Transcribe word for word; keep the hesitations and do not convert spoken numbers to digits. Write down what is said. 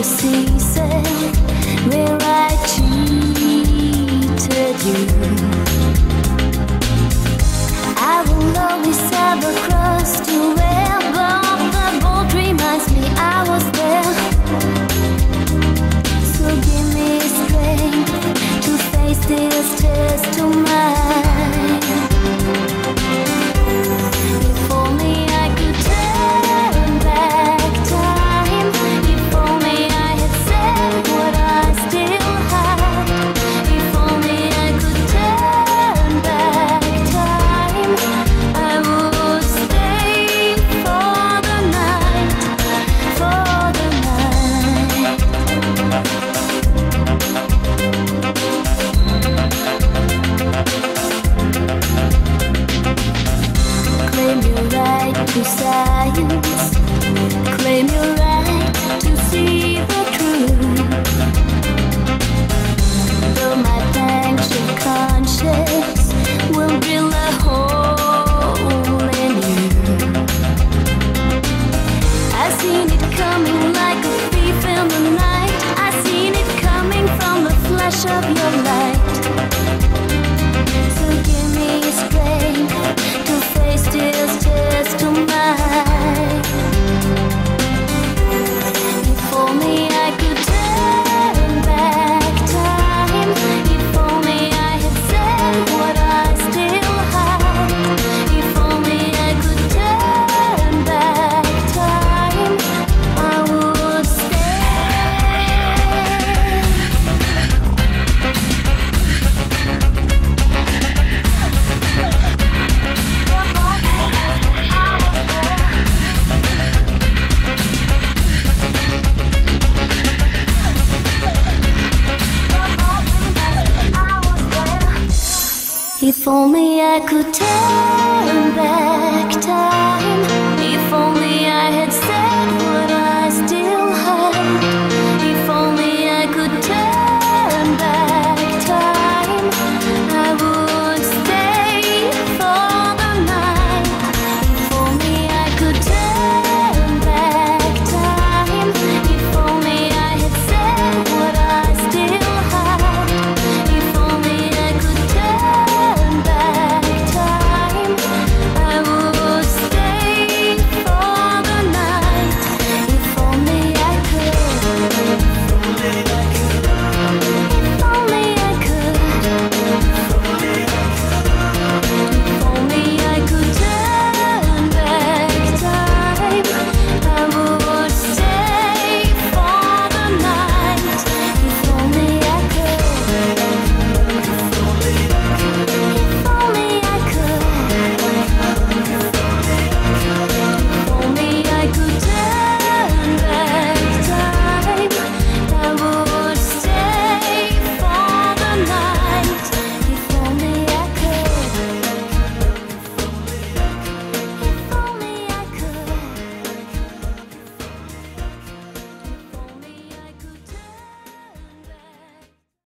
season where I cheated you. I will always have a cross to wear, but the boat reminds me I was there. So give me strength to face this test of mine. If only I could turn back time. If only I had said what I still had. If only I could turn back time, I would stay for the night, for the night. Claim your right to science. Claim your right to see the truth. Though my anxious conscience will drill a hole in you. I seen it coming like a thief in the night. I seen it coming from the flash of your light. So give me strength to face this test of mine. If only I could turn back time. If only I had said what I still had. If only I could turn back time, I would stay. If only I could turn back time.